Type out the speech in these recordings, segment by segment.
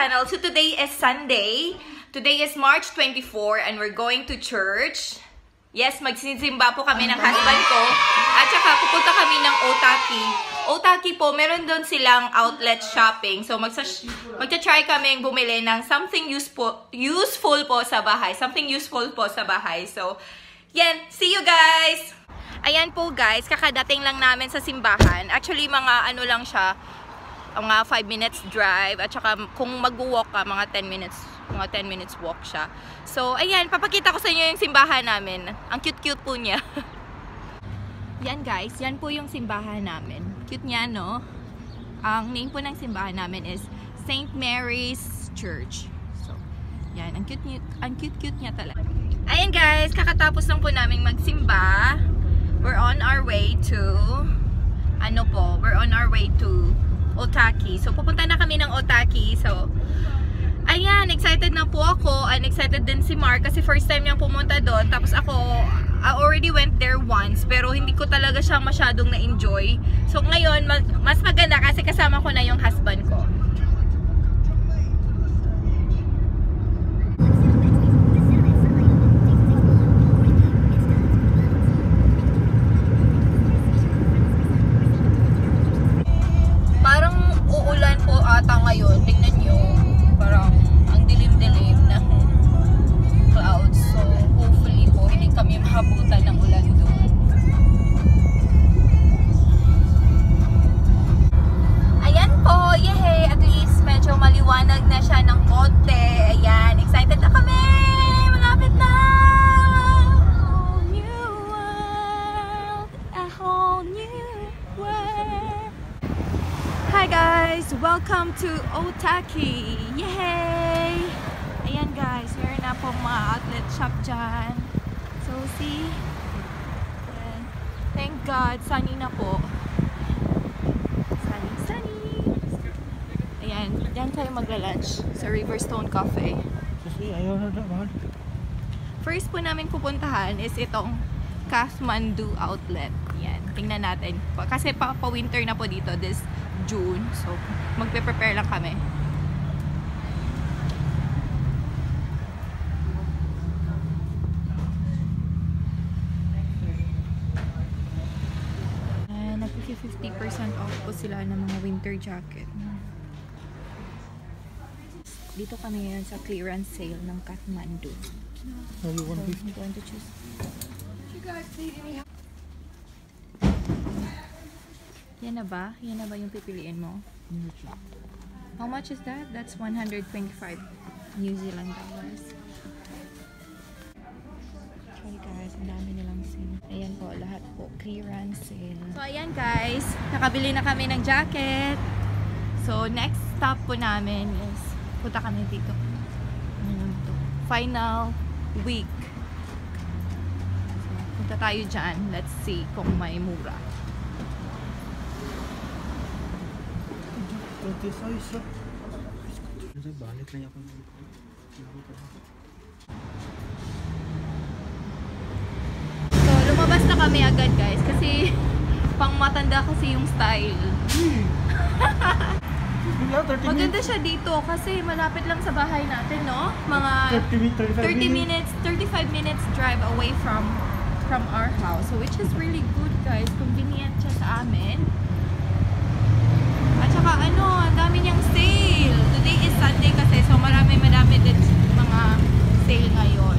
channel. So today is Sunday. Today is March 24 and we're going to church. Yes, magsisimba po kami ng husband ko. At saka pupunta kami ng Otaki. Otaki po, meron doon silang outlet shopping. So magta-try kaming bumili ng something useful po sa bahay. Something useful po sa bahay. So, yan. See you guys! Ayan po guys, kakadating lang namin sa simbahan. Actually, mga ano lang siya, mga 5 minutes drive. At saka kung mag-walk ka, mga 10 minutes walk siya. So, ayan, papakita ko sa inyo yung simbahan namin. Ang cute-cute po niya. Yan guys, yan po yung simbahan namin. Cute niya, no? Ang name po ng simbahan namin is St. Mary's Church. So, yan, ang cute-cute niya talaga. Ayan guys, kakatapos lang po namin magsimba. We're on our way to, we're on our way to Otaki. So, pupunta na kami ng Otaki. So, ayan, excited na po ako. And excited din si Mark kasi first time niyang pumunta doon. Tapos ako, I already went there once. Pero hindi ko talaga siya masyadong na-enjoy. So ngayon, mas maganda kasi kasama ko na yung husband ko. Parang uulan po ata ngayon. Tingnan nyo. Parang ang dilim-dilim ng clouds. So, hopefully po, hindi kami mahabutan ng ulan doon. Ayan po, yehey! At least medyo maliwanag na siya ng konti. Ayan, excited na kami! Malapit na! A whole new world! A whole new world! Hi guys! Welcome to Otaki! Yay! Ayan guys, meron na po mga outlet shop dyan. So see? Ayan. Thank God, sunny na po. Sunny! Ayan, dyan tayo magla-lunch sa Riverstone Cafe. First po namin pupuntahan is itong Kathmandu outlet. Ayan, tingnan natin. Kasi pa-winter na po dito this June. So, magpe-prepare lang kami. Nag-50% off po sila ng mga winter jacket. Dito kami ngayon sa clearance sale ng Kathmandu. So, I'm going to choose. Yan na ba? Yan na ba yung pipiliin mo? How much is that? That's 125 New Zealand dollars. Okay guys, ang dami nilang sale. Ayan po, lahat po clearance sale. So ayan guys, nakabili na kami ng jacket. So next stop po namin is punta kami dito. Final week. So, punta tayo dyan. Let's see kung may mura. So, lumabas na kami agad guys kasi pang matanda kasi yung style. Maganda siya dito kasi malapit lang sa bahay natin, no? Mga 35 minutes drive away from our house. So, which is really good guys. Convenient siya sa amin. At saka ang dami niyang sale. Today is Sunday kasi so marami din mga sale ngayon.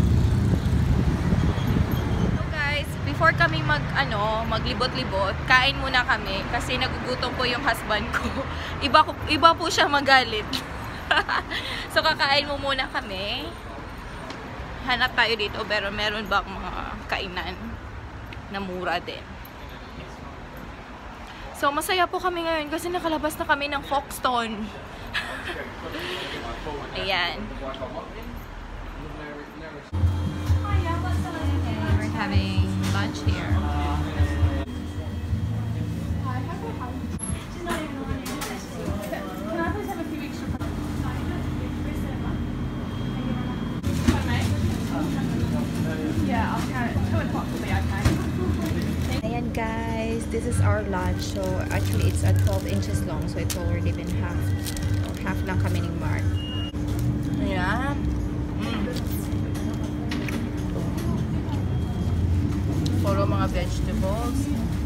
So guys, before kami maglibot-libot, kain muna kami kasi nagugutom po yung husband ko. Iba po siya magalit. So kakain mo muna kami. Hanap tayo dito pero meron bang mga kainan na mura din. So, masaya po kami ngayon kasi nakalabas na kami ng Foxton. Ayan. We're having lunch here. Ayan guys, this is our lunch. So actually it's at 12 inches long, so it's already been half half lang kami ni Mark. Ayan. Puro mga vegetables.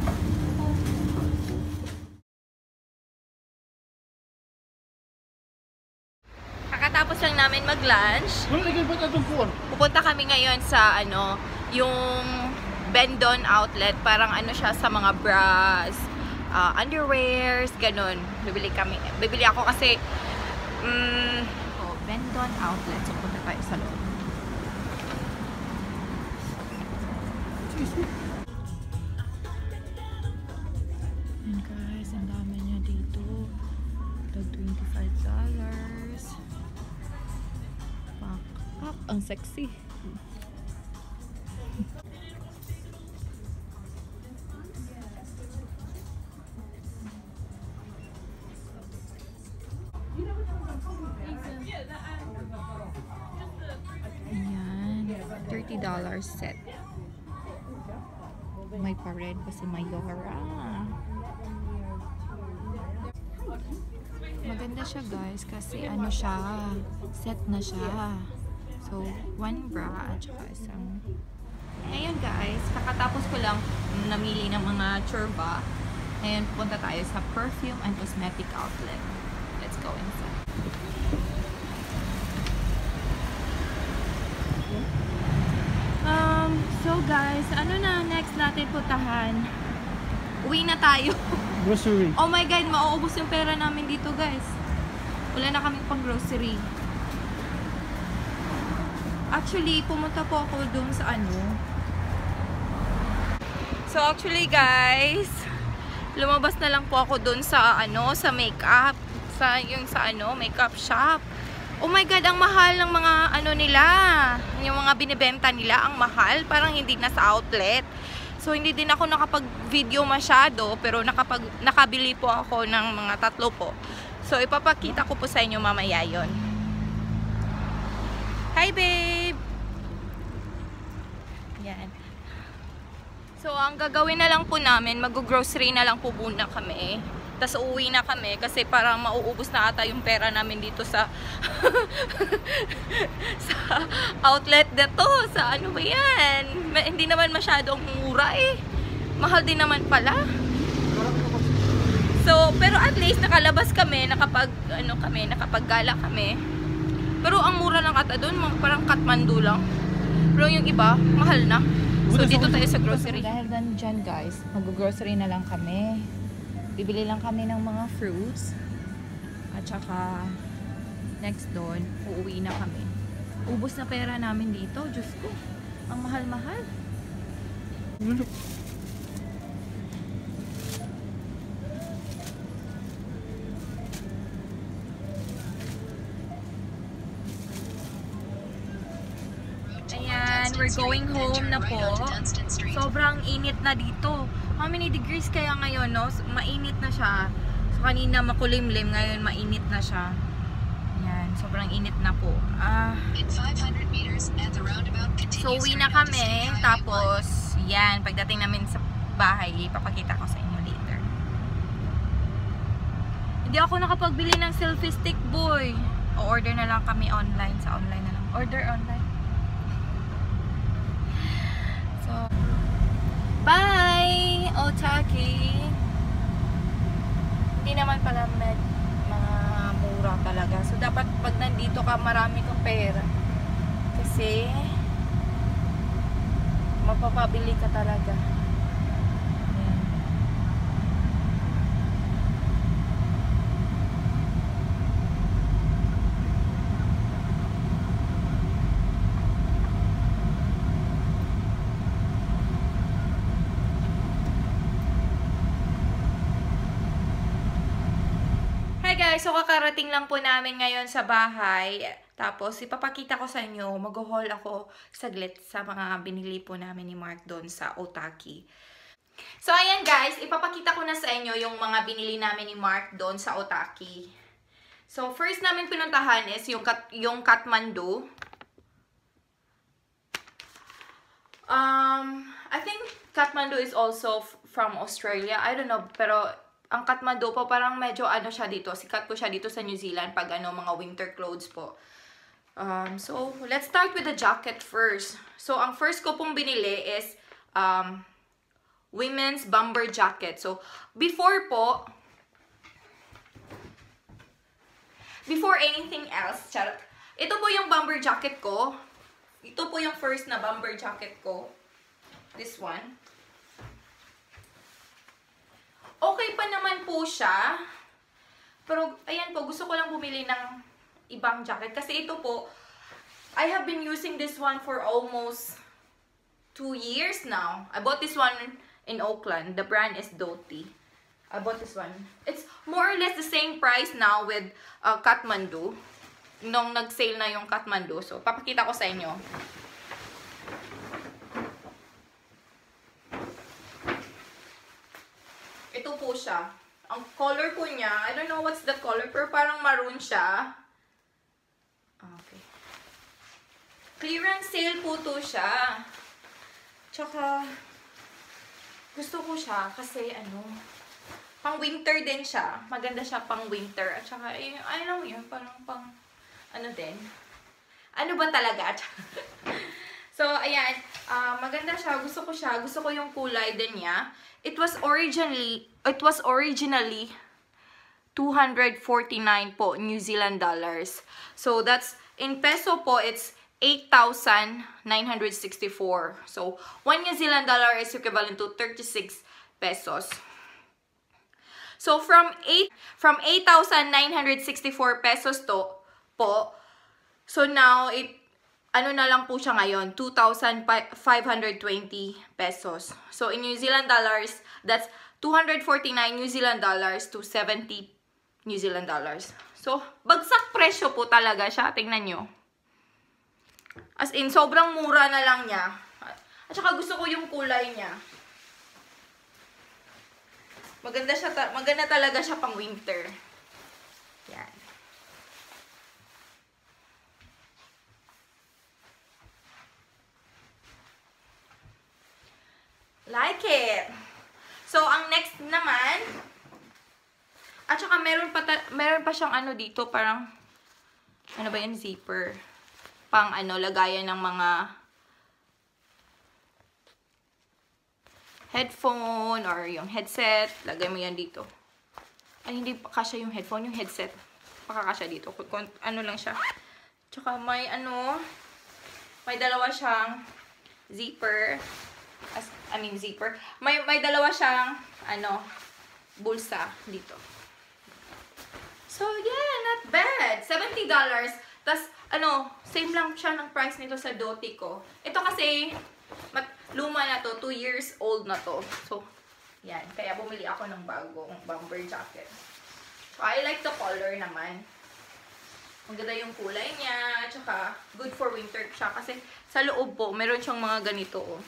Kakatapos lang namin mag-lunch. Pupunta kami ngayon sa yung Bendon outlet. Parang siya sa mga bras, underwears, ganun. Bibili ako kasi Bendon outlet. So punta tayo sa loob. And guys, ang dami niya dito. Tag $25. Pak, ang sexy. Ayan, $30 set. May pa-red pa si Mayora. Maganda siya guys kasi siya, set na siya. So, one bra at saka isang. Ngayon guys, kakatapos ko lang namili ng mga churba. Ngayon punta tayo sa perfume and cosmetic outlet. Let's go inside. So guys, na next natin puntahan? Uwi na tayo. Grocery. Oh my God, mauubos yung pera namin dito guys. Wala na kaming pang grocery. Actually, pumunta po ako dun sa So actually guys, lumabas na lang po ako dun sa sa makeup. Makeup shop. Oh my God, ang mahal ng mga nila. Yung mga binibenta nila, ang mahal. Parang hindi na sa outlet. So, hindi din ako nakapag-video masyado. Pero nakabili po ako ng mga 3 po. So, ipapakita ko po sa inyo mamaya yun. Hi, babe! Yan. So, ang gagawin na lang po namin, mag-grocery na lang po muna kami. Tapos uuwi na kami kasi parang mauubos na ata yung pera namin dito sa sa outlet na to. Sa ba yan? Hindi naman masyadong mura eh. Mahal din naman pala. So, pero at least nakalabas kami, nakapaggala kami. Pero ang mura lang ata doon, parang Kathmandu lang. Pero yung iba, mahal na. So, dito tayo sa grocery. Dahil dyan guys, mag-grocery na lang kami. Bibili lang kami ng mga fruits. At saka, next doon, uuwi na kami. Ubos na pera namin dito. Diyos ko, ang mahal-mahal. Ayan, we're going home na po. Sobrang init na dito. How many degrees kaya ngayon, no? Mainit na siya. So, kanina makulimlim, ngayon mainit na siya. Yan, sobrang init na po. So, uwi na kami. Tapos, yan, pagdating namin sa bahay, ipapakita ko sa inyo later. Hindi ako nakapagbili ng selfie stick, boy. O-order na lang kami online. Sa online na lang. Order online. So, bye! Otaki! Hindi naman pala mga mura talaga. So, dapat pag nandito ka, marami kang pera. Kasi, mapapabili ka talaga. Ayan. Guys, so kakarating lang po namin ngayon sa bahay. Tapos, ipapakita ko sa inyo, mag-haul ako saglit sa mga binili po namin ni Mark doon sa Otaki. So, ayan guys, ipapakita ko na sa inyo yung mga binili namin ni Mark doon sa Otaki. So, first namin pinuntahan is yung Kathmandu. I think Kathmandu is also from Australia. I don't know, pero Ang Kathmandu po, parang medyo ano siya dito. Sikat po siya dito sa New Zealand pag ano, mga winter clothes po. So, let's start with the jacket first. So, ang first ko pong binili is women's bomber jacket. So, before anything else, charot. Ito po yung bomber jacket ko. Ito po yung first na bomber jacket ko. This one. Okay pa naman po siya. Pero, ayan po, gusto ko lang bumili ng ibang jacket. Kasi ito po, I have been using this one for almost 2 years now. I bought this one in Auckland. The brand is Doty. I bought this one. It's more or less the same price now with Kathmandu. Nung nag-sale na yung Kathmandu. So, papakita ko sa inyo. Ito po siya. Ang color po niya, I don't know what's the color, pero parang maroon siya. Okay. Clearance sale po to siya. Tsaka, gusto ko siya kasi ano, pang winter din siya. Maganda siya pang winter. At saka, ano yun, parang pang, ano din. Ano ba talaga? So, ayan. Maganda siya. Gusto ko siya. Gusto ko yung kulay din niya. It was originally 249 po New Zealand dollars. So, that's, in peso po, it's 8,964. So, 1 New Zealand dollar is equivalent to 36 pesos. So, from 8,964 pesos to po, so now, ano na lang po siya ngayon, 2,520 pesos. So, in New Zealand dollars, that's 249 New Zealand dollars to 70 New Zealand dollars. So, bagsak presyo po talaga siya. Tingnan nyo. As in, sobrang mura na lang niya. At saka gusto ko yung kulay niya. Maganda talaga siya pang winter. Yan. Like it. So, ang next naman, at saka meron pa siyang ano dito, parang, ano ba yan, zipper. Pang ano, lagayan ng mga headphone or yung headset. Lagay mo yan dito. Ay, hindi pa kasya yung headphone, yung headset. Pakakasya dito. Ano lang siya. Tsaka may ano, may dalawa siyang zipper. Zipper. May dalawa siyang, ano, bulsa dito. So, yeah, not bad. $70. Tas, ano, same lang siya ng price nito sa Doty ko. Ito kasi, luma na to. 2 years old na to. So, yan. Kaya bumili ako ng bagong bomber jacket. So, I like the color naman. Ang ganda yung kulay niya. Tsaka, good for winter siya. Kasi, sa loob po, meron siyang mga ganito, oh.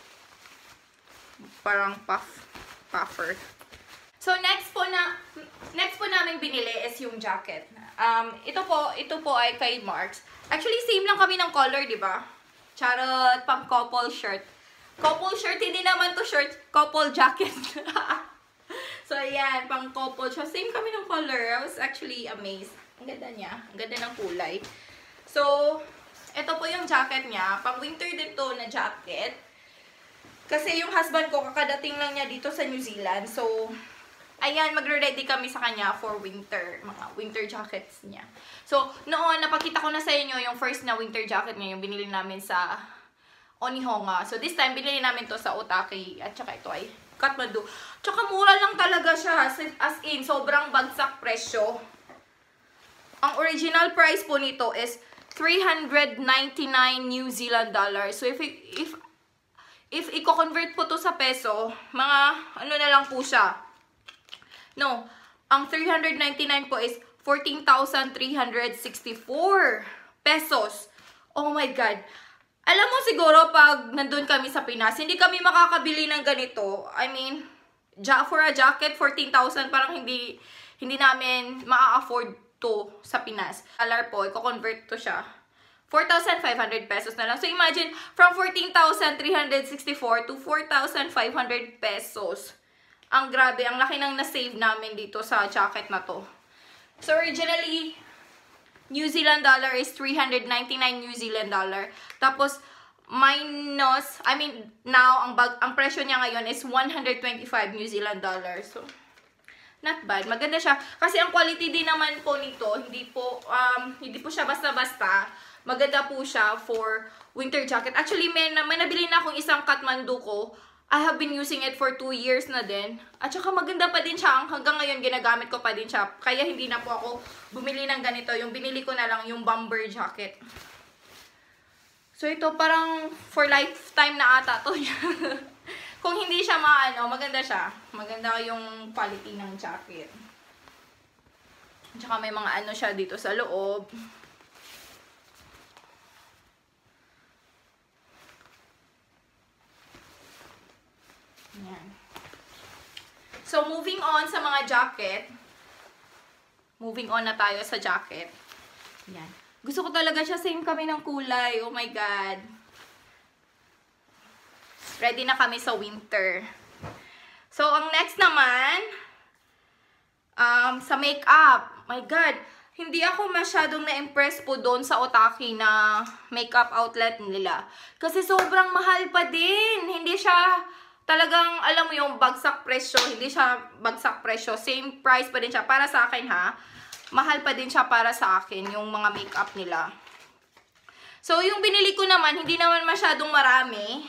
Parang puffer. So, next po namin binili is yung jacket. Ito po ay kay Marks. Actually, same lang kami ng color, di ba? Charot, pang couple shirt. Couple shirt, hindi naman to shirt, couple jacket. So, ayan, pang couple siya. Same kami ng color. I was actually amazed. Ang ganda niya. Ang ganda ng kulay. So, ito po yung jacket niya. Pang winter din to na jacket. Kasi yung husband ko, kakadating lang niya dito sa New Zealand. So, ayan, magre-ready kami sa kanya for winter. Mga winter jackets niya. So, noon, napakita ko na sa inyo yung first na winter jacket niya. Yung binili namin sa Onihonga. So, this time, binili namin to sa Otaki. At saka ito ay Kathmandu. Tsaka mura lang talaga siya. As in, sobrang bagsak presyo. Ang original price po nito is 399 New Zealand dollars. So, if i-convert po to sa peso, mga ano na lang po siya. No, ang 399 po is 14,364 pesos. Oh my God. Alam mo siguro pag nandun kami sa Pinas, hindi kami makakabili ng ganito. I mean, for a jacket, 14,000, parang hindi namin maa-afford to sa Pinas. Dollar po, i-convert to siya. 4,500 pesos na lang. So, imagine, from 14,364 to 4,500 pesos. Ang grabe, ang laki ng na-save namin dito sa jacket na to. So, originally, New Zealand dollar is 399 New Zealand dollar. Tapos, minus, now, ang presyo niya ngayon is 125 New Zealand dollar. So, not bad. Maganda siya. Kasi ang quality din naman po nito, hindi po siya basta-basta. Maganda po siya for winter jacket. Actually, may nabili na akong isang Kathmandu ko. I have been using it for 2 years na din. At saka maganda pa din siya. Hanggang ngayon, ginagamit ko pa din siya. Kaya hindi na po ako bumili ng ganito. Yung binili ko na lang yung bomber jacket. So, ito parang for lifetime na ata to. Kung hindi siya maganda siya. Maganda yung quality ng jacket. At saka may mga siya dito sa loob. Yan. So, moving on sa mga jacket. Moving on na tayo sa jacket. Yan. Gusto ko talaga siya. Same kami ng kulay. Oh my God. Ready na kami sa winter. So, ang next naman, sa makeup. My God. Hindi ako masyadong na-impress po doon sa Otaki na makeup outlet nila. Kasi sobrang mahal pa din. Hindi siya talagang, alam mo yung bagsak presyo. Hindi siya bagsak presyo. Same price pa din siya. Para sa akin ha. Mahal pa din siya para sa akin. Yung mga makeup nila. So, yung binili ko naman, hindi naman masyadong marami.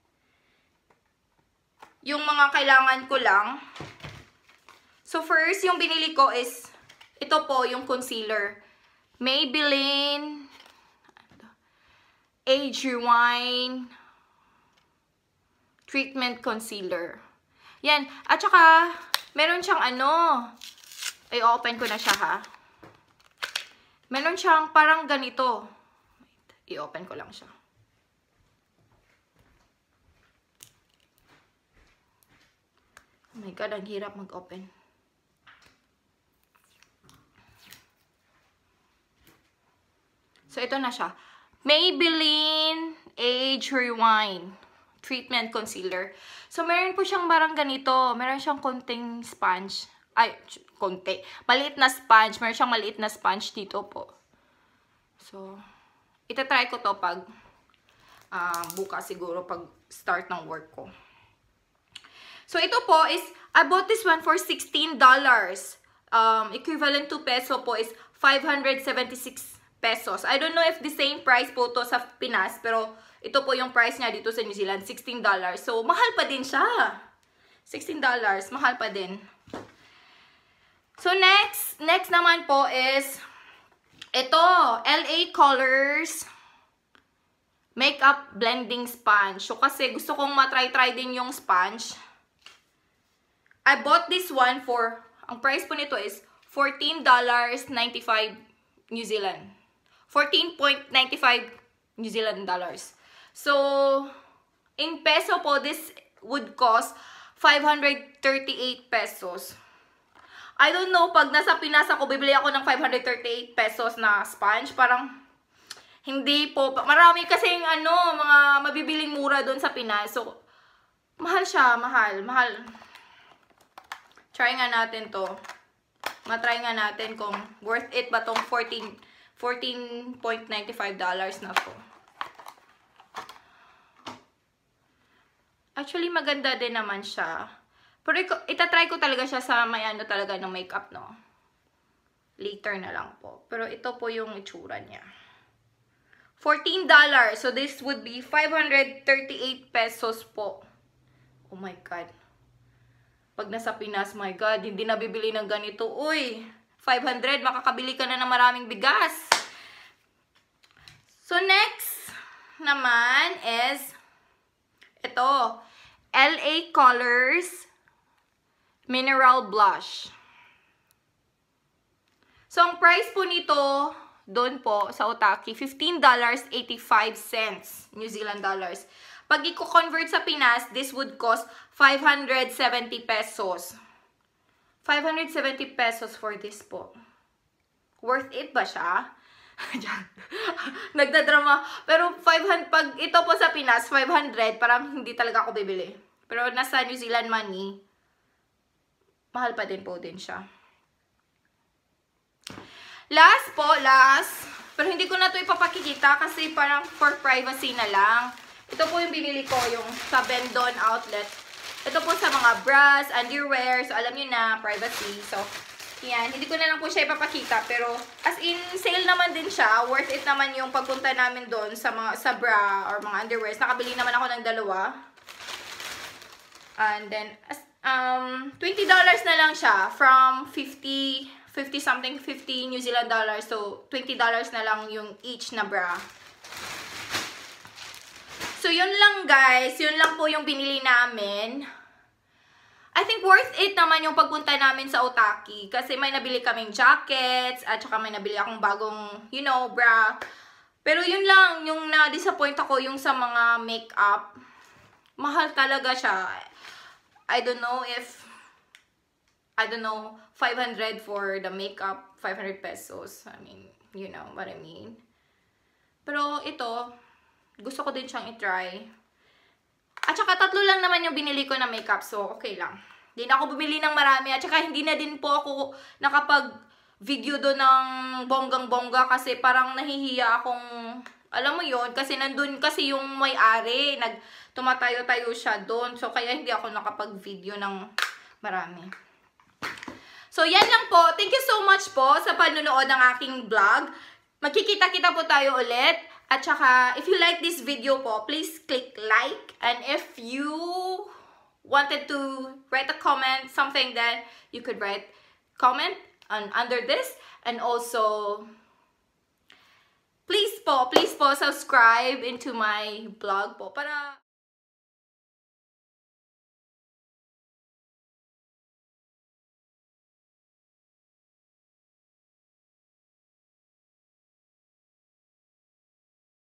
Yung mga kailangan ko lang. So, first, yung binili ko is, ito po, yung concealer. Maybelline Age Rewind Treatment Concealer. Yan. At saka, meron siyang ay, open ko na siya ha. Meron siyang parang ganito. I-open ko lang siya. Oh my God, ang hirap mag-open. So, ito na siya. Maybelline Age Rewind Treatment Concealer. So, meron po siyang parang ganito. Meron siyang konting sponge. Ay, konti. Maliit na sponge. Meron siyang maliit na sponge dito po. So, itatry ko to pag bukas siguro pag start ng work ko. So, ito po is, I bought this one for $16. Equivalent to peso po is 576 pesos. I don't know if the same price po to sa Pinas, pero ito po yung price niya dito sa New Zealand, $16. So, mahal pa din siya. $16, mahal pa din. So, next naman po is, ito, LA Colors Makeup Blending Sponge. So, kasi gusto kong matry-try din yung sponge. I bought this one for, ang price po nito is $14.95 New Zealand. 14.95 New Zealand dollars. So, in peso po, this would cost 538 pesos. I don't know, pag nasa Pinas ako, bibili ako ng 538 pesos na sponge. Parang, hindi po. Marami kasing mga mabibiling mura doon sa Pinas. So, mahal siya, mahal. Try nga natin to. Matry nga natin kung worth it ba tong $14.95 na to. Actually, maganda din naman siya. Pero itatry ko talaga siya sa may talaga ng makeup, no? Later na lang po. Pero ito po yung itsura niya. $14. So, this would be 538 pesos po. Oh my God. Pag nasa Pinas, my God, hindi na bibili ng ganito. Uy, 500, makakabili ka na ng maraming bigas. So, next naman is ito, LA Colors Mineral Blush. So, ang price po nito, doon po sa Otaki, $15.85 New Zealand dollars. Pag i-convert sa Pinas, this would cost 570 pesos. 570 pesos for this po. Worth it ba siya? Nagdadrama. Pero 500, pag ito po sa Pinas, 500, parang hindi talaga ako bibili. Pero nasa New Zealand money, mahal pa din po din siya. Last. Pero hindi ko na ito ipapakikita kasi parang for privacy na lang. Ito po yung binili ko, yung sa Bendon outlet. Ito po sa mga bras, underwear. So, alam nyo na, privacy. So, yan. Hindi ko na lang po siya ipapakita. Pero, as in, sale naman din siya. Worth it naman yung pagpunta namin doon sa bra or mga underwears. Nakabili naman ako ng dalawa. And then, $20 na lang siya from 50 New Zealand dollars. So, $20 na lang yung each na bra. So, yun lang guys. Yun lang po yung binili namin. I think worth it naman yung pagpunta namin sa Otaki. Kasi may nabili kaming jackets. At saka may nabili akong bagong, you know, bra. Pero yun lang. Yung na-disappoint ako yung sa mga makeup. Mahal talaga siya. I don't know, 500 for the makeup, 500 pesos. I mean, you know what I mean. Pero ito, gusto ko din siyang i-try. At saka 3 lang naman yung binili ko na makeup, so okay lang. Hindi na ako bumili ng marami. At saka hindi na din po ako nakapag-video doon ng bonggang-bongga kasi parang nahihiya akong, alam mo yon kasi nandun kasi yung may-ari, tumatayo-tayo siya doon. So, kaya hindi ako nakapag-video ng marami. So, yan lang po. Thank you so much po sa panunood ng aking vlog. Magkikita-kita po tayo ulit. At saka, if you like this video po, please click like. And if you wanted to write a comment, something that you could write comment under this. And also, please po, subscribe into my vlog po para